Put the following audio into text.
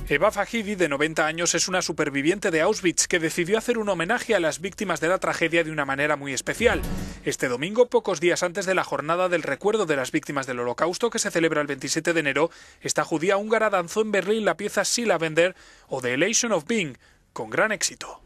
Eva Fahidi, de 90 años, es una superviviente de Auschwitz que decidió hacer un homenaje a las víctimas de la tragedia de una manera muy especial. Este domingo, pocos días antes de la jornada del recuerdo de las víctimas del Holocausto, que se celebra el 27 de enero, esta judía húngara danzó en Berlín la pieza Sea Lavender o The Elation of Being, con gran éxito.